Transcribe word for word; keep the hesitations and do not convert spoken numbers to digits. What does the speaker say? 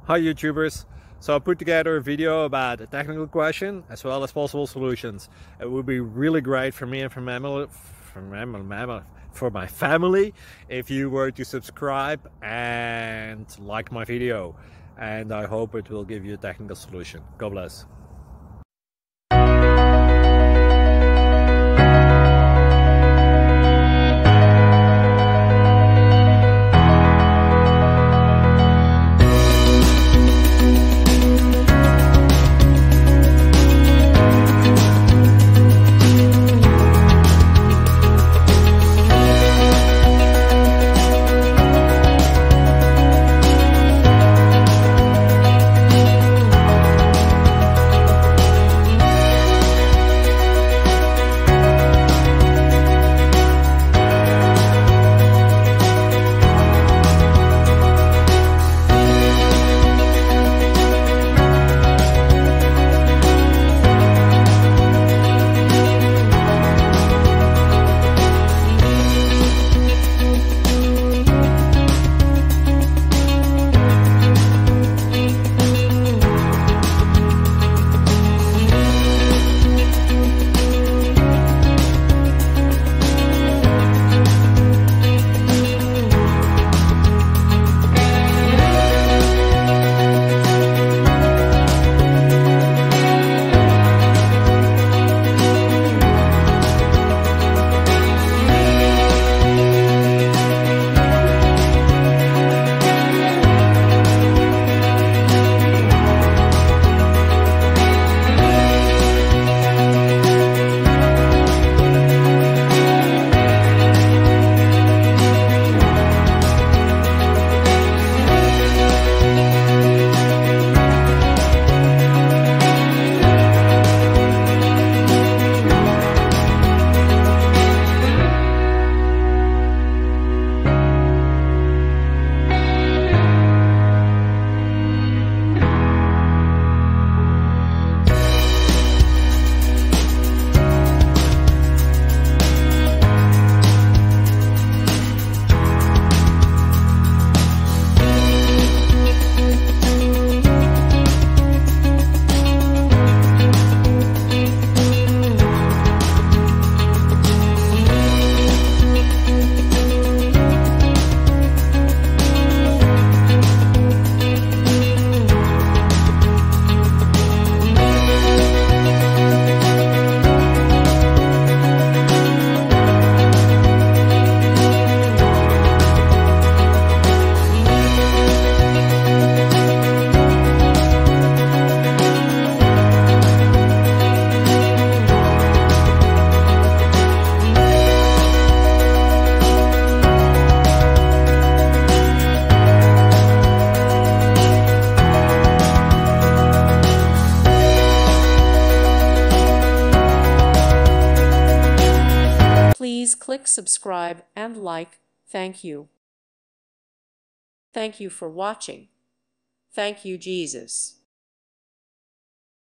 Hi YouTubers! So I put together a video about a technical question as well as possible solutions. It would be really great for me and for, mammal, for, mammal, for my family if you were to subscribe and like my video. And I hope it will give you a technical solution. God bless. Please click subscribe and like. Thank you. Thank you for watching. Thank you, Jesus.